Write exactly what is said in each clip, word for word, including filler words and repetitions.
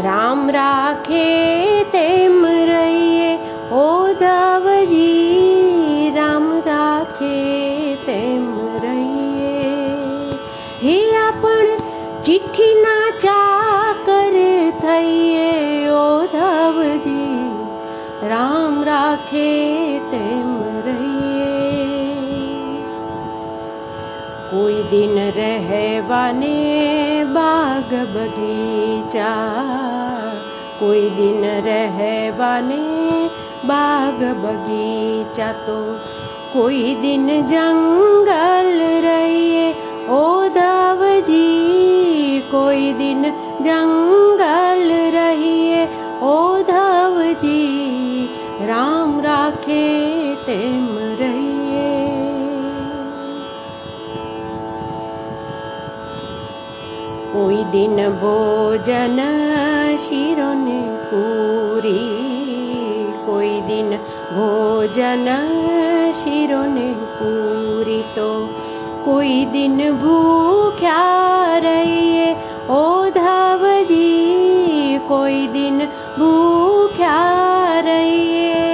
રામ રાખે તેમ રહીએ ઓધવજી, રામ રાખે તેમ રહીએ. હે આપણ ચિઠ્ઠીના ચાકર થઈએ ઓધવજી, રામ રાખે તેમ રહીએ. કોઈ દિન રહેવાને બાગ બગીચા, કોઈ દિન રહેવાને બાગ બગીચા, તો કોઈ દિન જંગલ રહીએ ઓધવજી, કોઈ દિન જંગલ રહીએ ઓધવજી, રામ રાખે તેમ રહીએ. કોઈ દિન ભોજન શિરોને પૂરી, કોઈ દિન ભોજન શિરોને પૂરી, તો કોઈ દિન ભૂખ્યા રહીએ ઓધવજી, કોઈ દિન ભૂખ્યા રહીએ.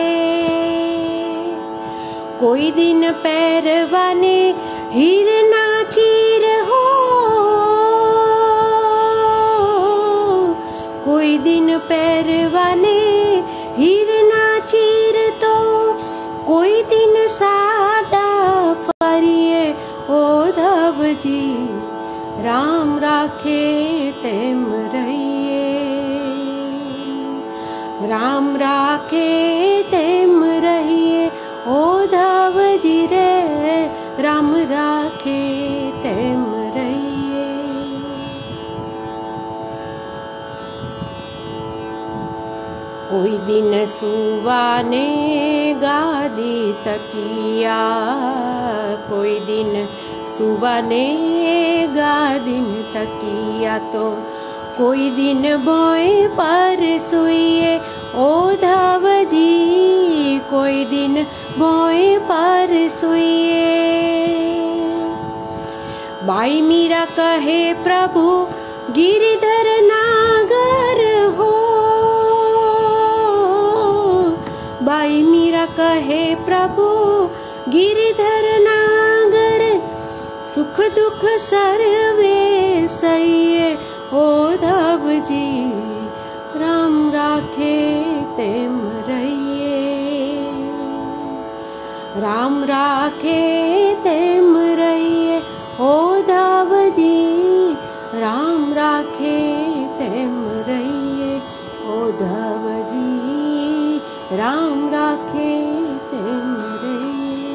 કોઈ દિન પહેરવાને હીરના ચીર હો, કોઈ દિન પહેરવાને હીરના ચીર, તો કોઈ દિન સાદા ફરીએ ઓધવજી, રામ રાખે તેમ રહીએ. રામ રાખે તેમ રહીએ ઓધવજી રે, રામ રાખે તેમ રહીએ. કોઈ દિન સુવાને ગાદી તકિયા, કોઈ દિન સુવાને ગાદીન તકિયા, તો કોઈ દિન ભોંય પર સૂઈએ ઓધવજી, કોઈ દિન ભોંય પર સૂઈએ. બાઈ મીરા કહે પ્રભુ ગિરિધર નાગર હો, બાઈ મીરા કહે પ્રભુ ગિરિધર નાગર, સુખ દુઃખ સર્વે સહીએ ઓધવજી, રામ રાખે તેમ રહીએ. રામ રાખે તેમ રહીએ ઓધવજી, રામ રાખે તેમ રહીએ ઓધવજી, રામ રાખે તેમ રહીએ.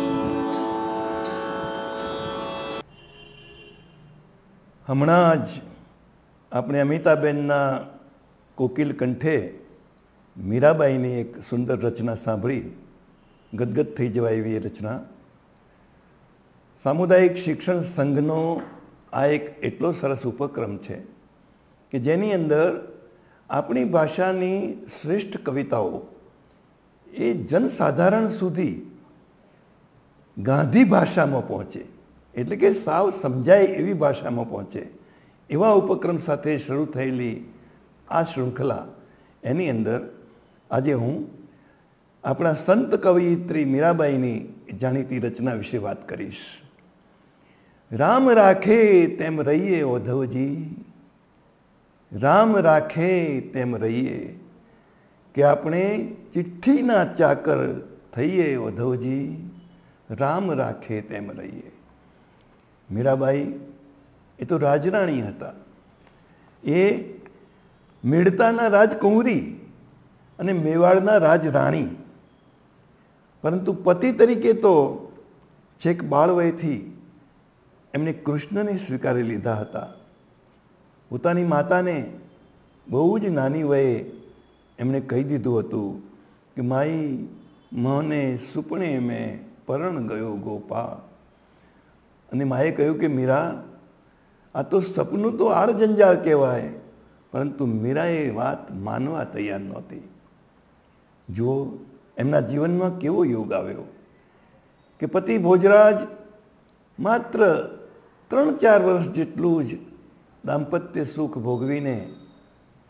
હમણાં જ આપણે અમિતાબેનના કોકિલ કંઠે મીરાબાઈની એક સુંદર રચના સાંભળી, ગદગદ થઈ જવાય એવી એ રચના. સામુદાયિક શિક્ષણ સંઘનો આ એક એટલો સરસ ઉપક્રમ છે કે જેની અંદર આપણી ભાષાની શ્રેષ્ઠ કવિતાઓ એ જનસાધારણ સુધી ગાંધી ભાષામાં પહોંચે, એટલે કે સાવ સમજાય એવી ભાષામાં પહોંચે, એવા ઉપક્રમ સાથે શરૂ થયેલી આ શૃંખલા, એની અંદર આજે હું આપણા સંત કવયિત્રી મીરાબાઈની જાણીતી રચના વિશે વાત કરીશ. રામ રાખે તેમ રહીએ ઓધવજી, રામ રાખે તેમ રહીએ, કે આપણે ચિઠ્ઠીના ચાકર થઈએ ઓધવજી, રામ રાખે તેમ રહીએ. મીરાબાઈ એ તો રાજરાણી હતા. એ મેડતાના રાજકુંવરી અને મેવાડના રાજરાણી, પરંતુ પતિ તરીકે તો છેક બાળવયથી એમણે કૃષ્ણને સ્વીકારી લીધા હતા. પોતાની માતાને બહુ જ નાની વયે એમણે કહી દીધું હતું કે માઈ મને સુપણે મેં પરણ ગયો ગોપા. અને માએ કહ્યું કે મીરા, આ તો સપનું તો આડ જંજાળ કહેવાય, પરંતુ મીરાએ વાત માનવા તૈયાર નહોતી. જો એમના જીવનમાં કેવો યોગ આવ્યો કે પતિ ભોજરાજ માત્ર ત્રણ ચાર વર્ષ જેટલું જ દાંપત્ય સુખ ભોગવીને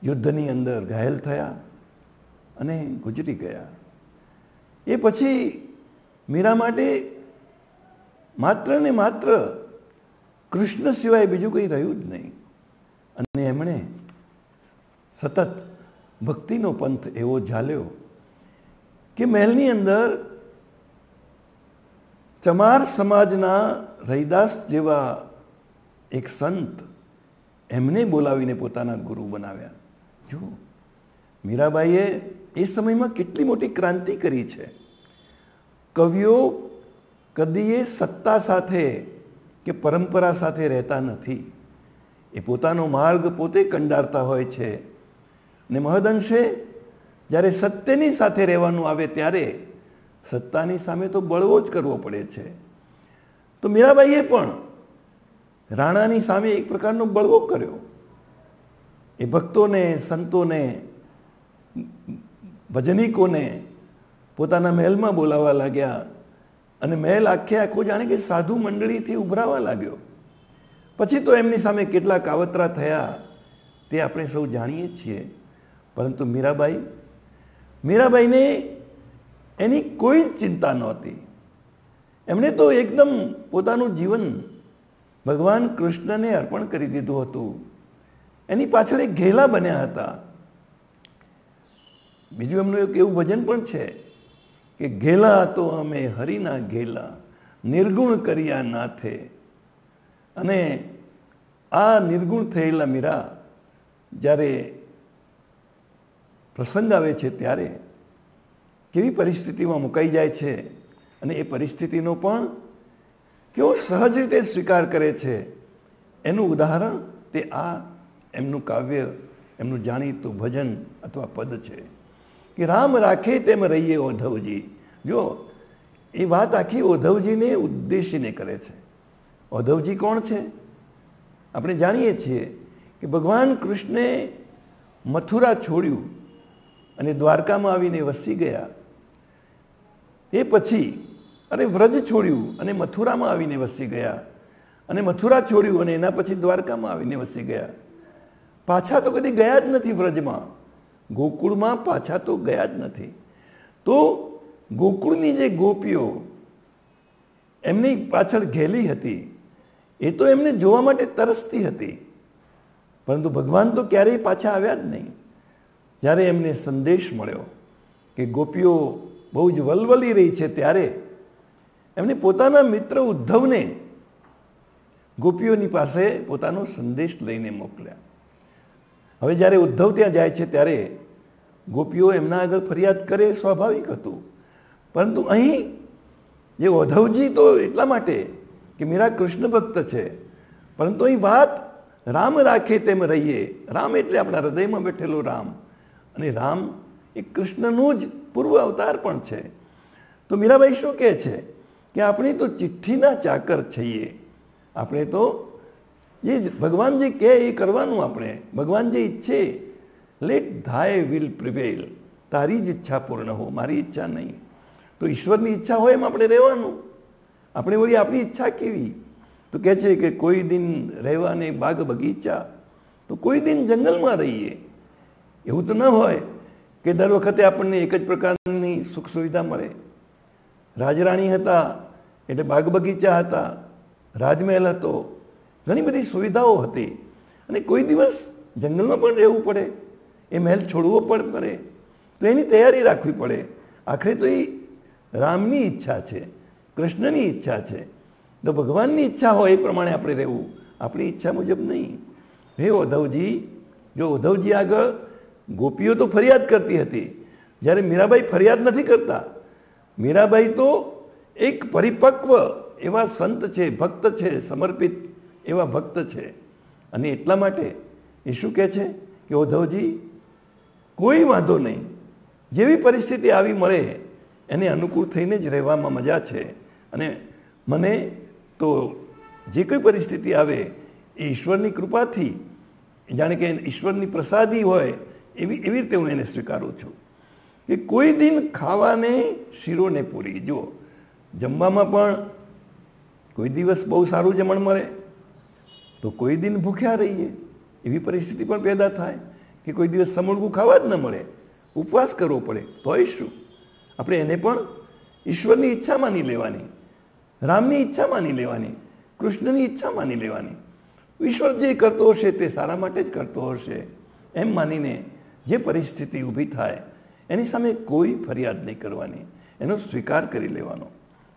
યુદ્ધની અંદર ઘાયલ થયા અને ગુજરી ગયા. એ પછી મીરા માટે માત્ર ને માત્ર કૃષ્ણ સિવાય બીજું કંઈ રહ્યું જ નહીં. અને એમણે સતત ભક્તિનો પંથ એવો ઝાલ્યો કે મહેલની અંદર ચમાર સમાજના રૈદાસ જેવા એક સંત એમને બોલાવીને પોતાના ગુરુ બનાવ્યા. જો મીરાબાઈએ એ સમયમાં કેટલી મોટી ક્રાંતિ કરી છે. કવિઓ કદીએ સત્તા સાથે કે પરંપરા સાથે રહેતા નથી. એ પોતાનો માર્ગ પોતે કંડારતા હોય છે. ને મહદઅંશે જ્યારે સત્યની સાથે રહેવાનું આવે ત્યારે સત્તાની સામે તો બળવો જ કરવો પડે છે. તો મીરાબાઈએ પણ રાણાની સામે એક પ્રકારનો બળવો કર્યો. એ ભક્તોને, સંતોને, ભજનીકોને પોતાના મહેલમાં બોલાવવા લાગ્યા અને મહેલ આખે આખો જાણે કે સાધુ મંડળીથી ઉભરાવા લાગ્યો. પછી તો એમની સામે કેટલા કાવતરા થયા તે આપણે સૌ જાણીએ છીએ. પરંતુ મીરાબાઈ મીરાબાઈને એની કોઈ જ ચિંતા નહોતી. એમણે તો એકદમ પોતાનું જીવન ભગવાન કૃષ્ણને અર્પણ કરી દીધું હતું. એની પાછળ એક ઘેલા બન્યા હતા. બીજું એમનું એક એવું ભજન પણ છે કે ઘેલા તો અમે હરિના ઘેલા નિર્ગુણ કર્યા નાથે. અને આ નિર્ગુણ થયેલા મીરા જ્યારે પ્રસંગ આવે છે ત્યારે કેવી પરિસ્થિતિમાં મુકાઈ જાય છે અને એ પરિસ્થિતિનો પણ કેવો સહજ રીતે સ્વીકાર કરે છે એનું ઉદાહરણ તે આ એમનું કાવ્ય, એમનું જાણીતું ભજન અથવા પદ છે કે રામ રાખે તેમ રહીએ ઓધવજી. જો એ વાત આખી ઓધવજીને ઉદ્દેશીને કરે છે. ઓધવજી કોણ છે? આપણે જાણીએ છીએ કે ભગવાન કૃષ્ણે મથુરા છોડ્યું અને દ્વારકામાં આવીને વસી ગયા. એ પછી અરે વ્રજ છોડ્યું અને મથુરામાં આવીને વસી ગયા, અને મથુરા છોડ્યું અને એના પછી દ્વારકામાં આવીને વસી ગયા. પાછા તો કદી ગયા જ નથી વ્રજમાં, ગોકુળમાં પાછા તો ગયા જ નથી. તો ગોકુળની જે ગોપીઓ એમની પાછળ ઘેલી હતી એ તો એમને જોવા માટે તરસતી હતી, પરંતુ ભગવાન તો ક્યારેય પાછા આવ્યા જ નહીં. જ્યારે એમને સંદેશ મળ્યો કે ગોપીઓ બહુ જ વલવલી રહી છે ત્યારે એમને પોતાના મિત્ર ઉદ્ધવને ગોપીઓની પાસે પોતાનો સંદેશ લઈને મોકલ્યા. હવે જ્યારે ઉદ્ધવ ત્યાં જાય છે ત્યારે ગોપીઓ એમના આગળ ફરિયાદ કરે સ્વાભાવિક હતું, પરંતુ અહીં જે ઉદ્ધવજી તો એટલા માટે કે મીરા કૃષ્ણ ભક્ત છે, પરંતુ અહીં વાત રામ રાખે તેમ રહીએ. રામ એટલે આપણા હૃદયમાં બેઠેલો રામ, અને રામ એ કૃષ્ણનું જ પૂર્વ અવતાર પણ છે. તો મીરાબાઈ શું કહે છે કે આપણે તો ચિઠ્ઠીના ચાકર છીએ. આપણે તો જે ભગવાન જે કહે એ કરવાનું. આપણે ભગવાન જે ઈચ્છે, લેટ થાય વિલ પ્રિવેલ, તારી જ ઈચ્છા પૂર્ણ હો, મારી ઈચ્છા નહીં. તો ઈશ્વરની ઈચ્છા હોય એમ આપણે રહેવાનું. આપણે વળી આપણી ઈચ્છા કેવી? તો કહે છે કે કોઈ દિન રહેવાને બાગ બગીચા, તો કોઈ દિન જંગલમાં રહીએ. એવું તો ન હોય કે દર વખતે આપણને એક જ પ્રકારની સુખ સુવિધા મળે. રાજરાણી હતા એટલે બાગ બગીચા હતા, રાજમહેલ હતો, ઘણી બધી સુવિધાઓ હતી, અને કોઈ દિવસ જંગલમાં પણ રહેવું પડે, એ મહેલ છોડવો પણ પડે, તો એની તૈયારી રાખવી પડે. આખરે તો એ રામની ઈચ્છા છે, કૃષ્ણની ઈચ્છા છે. તો ભગવાનની ઈચ્છા હોય એ પ્રમાણે આપણે રહેવું, આપણી ઈચ્છા મુજબ નહીં. હે ઉદ્ધવજી, જો ઉદ્ધવજી આગળ ગોપીઓ તો ફરિયાદ કરતી હતી, જ્યારે મીરાબાઈ ફરિયાદ નથી કરતા. મીરાબાઈ તો એક પરિપક્વ એવા સંત છે, ભક્ત છે, સમર્પિત એવા ભક્ત છે. અને એટલા માટે એ શું કહે છે કે ઉદ્ધવજી કોઈ વાંધો નહીં, જેવી પરિસ્થિતિ આવી મળે એને અનુકૂળ થઈને જ રહેવામાં મજા છે. અને મને તો જે કોઈ પરિસ્થિતિ આવે એ ઈશ્વરની કૃપાથી, જાણે કે ઈશ્વરની પ્રસાદી હોય એવી એવી રીતે હું એને સ્વીકારું છું. કે કોઈ દિન ખાવાને શીરોને પૂરી. જો જમવામાં પણ કોઈ દિવસ બહુ સારું જમણ મળે તો કોઈ દિન ભૂખ્યા રહીએ, એવી પરિસ્થિતિ પણ પેદા થાય. કે કોઈ દિવસ સમૂળગું ખાવા જ ન મળે, ઉપવાસ કરવો પડે, તોય શું આપણે એને પણ ઈશ્વરની ઈચ્છા માની લેવાની, રામની ઈચ્છા માની લેવાની, કૃષ્ણની ઈચ્છા માની લેવાની. ઈશ્વર જે કરતો હશે તે સારા માટે જ કરતો હશે એમ માનીને જે પરિસ્થિતિ ઊભી થાય એની સામે કોઈ ફરિયાદ નહીં કરવાની, એનો સ્વીકાર કરી લેવાનો.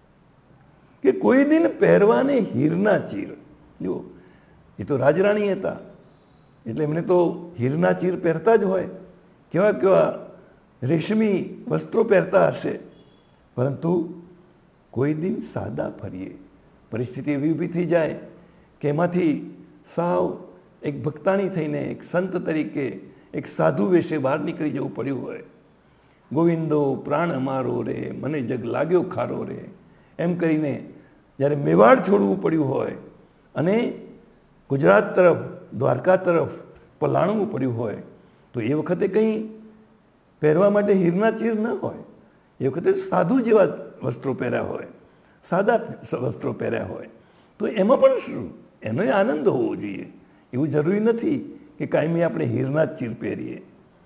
કે કોઈ દિન પહેરવાને હીરના ચીર, જુઓ એ તો રાજરાણી હતા એટલે એમને તો હીરના ચીર પહેરતા જ હોય, કેવા કેવા રેશમી વસ્ત્રો પહેરતા હશે, પરંતુ કોઈ દિન સાદા ફરીએ પરિસ્થિતિ એવી ઊભી થઈ જાય કે એમાંથી સાવ એક ભક્તાણી થઈને એક સંત તરીકે એક સાધુ વેશે બહાર નીકળી જવું પડ્યું હોય. ગોવિંદો પ્રાણ અમારો રે, મને જગ લાગ્યો ખારો રે, એમ કરીને જ્યારે મેવાડ છોડવું પડ્યું હોય અને ગુજરાત તરફ દ્વારકા તરફ પલાણવું પડ્યું હોય તો એ વખતે કંઈ પહેરવા માટે હીરના ચીર ન હોય, એ વખતે સાધુ જેવા વસ્ત્રો પહેર્યા હોય, સાદા વસ્ત્રો પહેર્યા હોય. તો એમાં પણ શું એનો આનંદ હોવો જોઈએ. એવું જરૂરી નથી કે કાયમી આપણે હીરના જ ચીર પહેરીએ.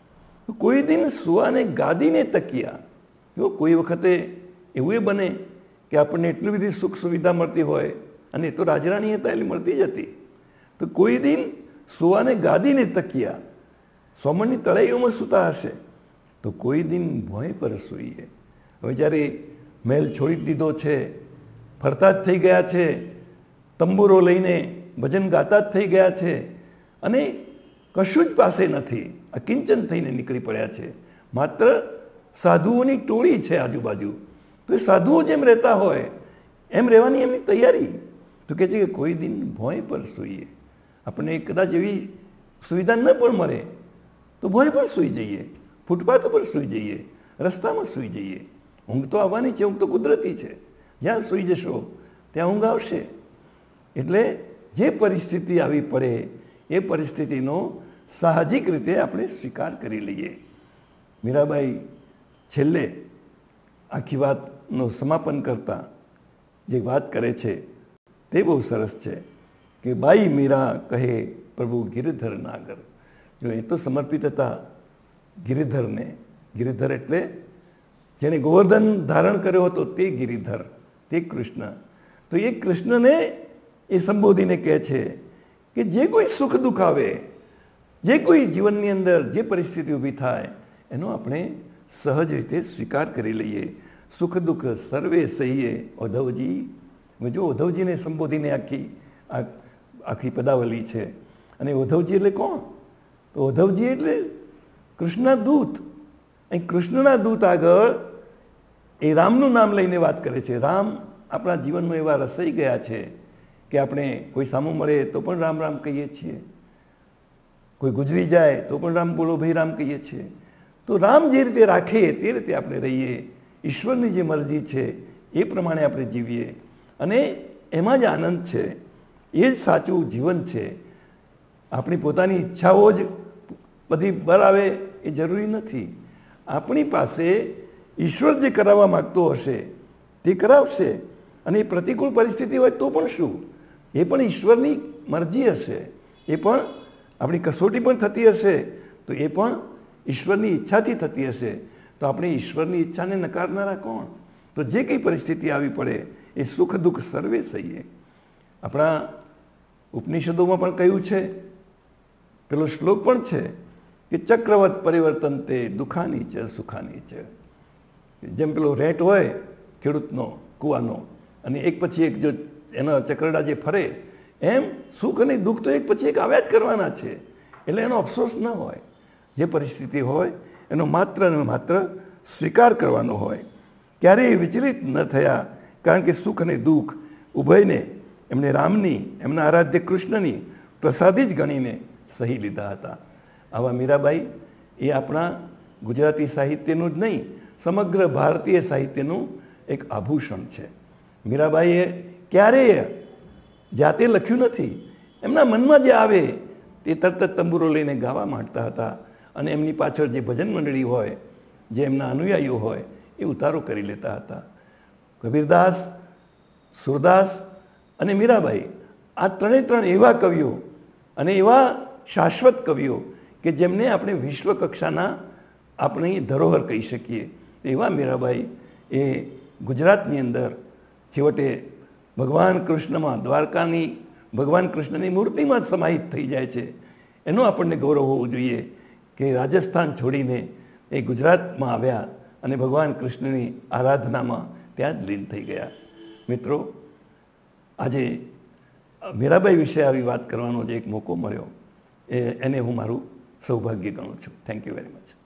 કોઈ દિન સુવાને ગાદીને તકિયા, જો કોઈ વખતે એવું એ બને કે આપણને એટલી બધી સુખ સુવિધા મળતી હોય, અને એ તો રાજરાણી હતા એટલે મળતી જ હતી, તો કોઈ દિન સુવાને ગાદીને તકિયા, સોમણની તળાઈઓમાં સૂતા હશે, તો કોઈ દિન ભોંય પર સૂઈએ. હવે જ્યારે મહેલ છોડી દીધો છે, ફરતા જ થઈ ગયા છે, તંબુરો લઈને ભજન ગાતા જ થઈ ગયા છે, અને કશું જ પાસે નથી, અકિંચન થઈને નીકળી પડ્યા છે, માત્ર સાધુઓની ટોળી છે આજુબાજુ. તો એ સાધુઓ જેમ રહેતા હોય એમ રહેવાની એમની તૈયારી. તો કહે છે કે કોઈ દિન ભોંય પર સૂઈએ. આપણને કદાચ એવી સુવિધા ન પણ મળે તો ભોંય પર સૂઈ જઈએ, ફૂટપાથ પર સૂઈ જઈએ, રસ્તામાં સૂઈ જઈએ. ઊંઘ તો આવવાની છે, ઊંઘ તો કુદરતી છે, જ્યાં સૂઈ જશો ત્યાં ઊંઘ આવશે. એટલે જે પરિસ્થિતિ આવી પડે એ પરિસ્થિતિનો સાહજિક રીતે આપણે સ્વીકાર કરી લઈએ. મીરાબાઈ છેલ્લે આખી વાતનું સમાપન કરતા જે વાત કરે છે તે બહુ સરસ છે કે બાઈ મીરા કહે પ્રભુ ગિરિધર નાગર. જો એ તો સમર્પિત હતા ગિરિધરને. ગિરિધર એટલે જેને ગોવર્ધન ધારણ કર્યો હતો તે ગિરિધર, તે કૃષ્ણ. તો એ કૃષ્ણને એ સંબોધીને કહે છે કે જે કોઈ સુખ દુઃખ આવે, જે કોઈ જીવનની અંદર જે પરિસ્થિતિ ઊભી થાય એનો આપણે સહજ રીતે સ્વીકાર કરી લઈએ. સુખ દુઃખ સર્વે સહીએ ઉદ્ધવજી. જો ઉદ્ધવજીને સંબોધીને આખી આખી પદાવલી છે. અને ઉદ્ધવજી એટલે કોણ? તો ઉદ્ધવજી એટલે કૃષ્ણના દૂત. અહીં કૃષ્ણના દૂત આગળ એ રામનું નામ લઈને વાત કરે છે. રામ આપણા જીવનમાં એવા રસાઈ ગયા છે કે આપણે કોઈ સામું મળે તો પણ રામ રામ કહીએ છીએ, કોઈ ગુજરી જાય તો પણ રામ બોલો ભાઈ રામ કહીએ છીએ. તો રામ જે રીતે રાખે તે રીતે આપણે રહીએ, ઈશ્વરની જે મરજી છે એ પ્રમાણે આપણે જીવીએ, અને એમાં જ આનંદ છે, એ જ સાચું જીવન છે. આપણી પોતાની ઈચ્છાઓ જ બધી બરાવે એ જરૂરી નથી. આપણી પાસે ઈશ્વર જે કરાવવા માગતો હશે તે કરાવશે, અને એ પ્રતિકૂળ પરિસ્થિતિ હોય તો પણ શું, એ પણ ઈશ્વરની મરજી હશે, એ પણ આપણી કસોટી પણ થતી હશે, તો એ પણ ઈશ્વરની ઈચ્છાથી થતી હશે. તો આપણે ઈશ્વરની ઈચ્છાને નકારનારા કોણ? તો જે કંઈ પરિસ્થિતિ આવી પડે એ સુખ દુઃખ સર્વે સહીએ. આપણા ઉપનિષદોમાં પણ કહ્યું છે, પેલો શ્લોક પણ છે કે ચક્રવત પરિવર્તન તે દુઃખાની છે સુખાની છે. જેમ પેલો રેટ હોય ખેડૂતનો કૂવાનો, અને એક પછી એક જો એના ચક્રડા જે ફરે, એમ સુખ અને દુઃખ તો એક પછી એક આવ્યા જ કરવાના છે. એટલે એનો અફસોસ ન હોય. જે પરિસ્થિતિ હોય એનો માત્ર ને માત્ર સ્વીકાર કરવાનો હોય. ક્યારેય વિચલિત ન થયા, કારણ કે સુખ અને દુઃખ ઉભયને એમણે રામની, એમના આરાધ્ય કૃષ્ણની પ્રસાદી જ ગણીને સહી લીધા હતા. આવા મીરાબાઈ એ આપણા ગુજરાતી સાહિત્યનું જ નહીં, સમગ્ર ભારતીય સાહિત્યનું એક આભૂષણ છે. મીરાબાઈએ ક્યારેય જાતે લખ્યું નથી. એમના મનમાં જે આવે તે તરત જ તંબુરો લઈને ગાવા માંડતા હતા, અને એમની પાછળ જે ભજન મંડળી હોય, જે એમના અનુયાયીઓ હોય, એ ઉતારો કરી લેતા હતા. કબીરદાસ, સુરદાસ અને મીરાબાઈ આ ત્રણે ત્રણ એવા કવિઓ અને એવા શાશ્વત કવિઓ કે જેમને આપણે વિશ્વ કક્ષાના આપણી ધરોહર કહી શકીએ. એવા મીરાબાઈ એ ગુજરાતની અંદર છેવટે ભગવાન કૃષ્ણમાં, દ્વારકાની ભગવાન કૃષ્ણની મૂર્તિમાં જ સમાહિત થઈ જાય છે. એનો આપણને ગૌરવ હોવું જોઈએ કે રાજસ્થાન છોડીને એ ગુજરાતમાં આવ્યા અને ભગવાન કૃષ્ણની આરાધનામાં ત્યાં જ લીન થઈ ગયા. મિત્રો, આજે મીરાબાઈ વિશે આવી વાત કરવાનો જે એક મોકો મળ્યો એ એને હું મારું સૌભાગ્ય ગણું છું. Thank you very much.